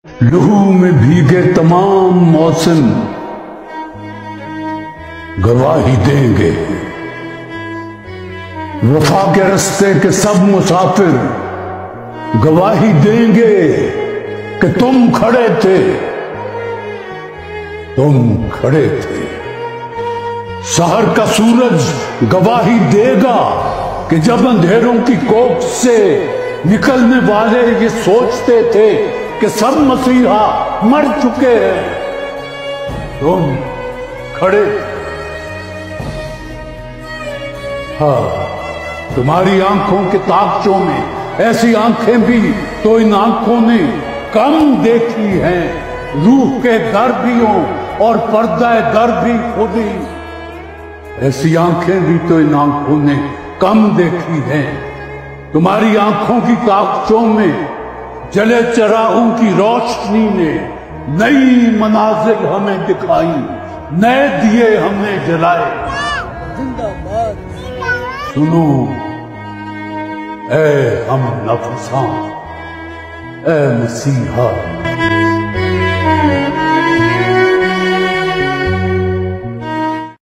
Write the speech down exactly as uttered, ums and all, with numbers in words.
लहू में भीगे तमाम मौसम गवाही देंगे, वफा के रास्ते के सब मुसाफिर गवाही देंगे कि तुम खड़े थे, तुम खड़े थे। शहर का सूरज गवाही देगा कि जब अंधेरों की कोख से निकलने वाले ये सोचते थे कि सब मसीहा मर चुके हैं, तुम खड़े। हाँ, तुम्हारी आंखों के ताकचों में ऐसी आंखें भी तो इन आंखों ने कम देखी हैं, रूह के दर्द भी हो और पर्दा दर्द भी खुद ही। ऐसी आंखें भी तो इन आंखों ने कम देखी हैं। तुम्हारी आंखों की ताकचों में जले चरागों की रोशनी ने नई मनाजिल हमें दिखाई, नए दिए हमने जलाए। सुनो ऐ हम नफसा, ऐ मसीहा।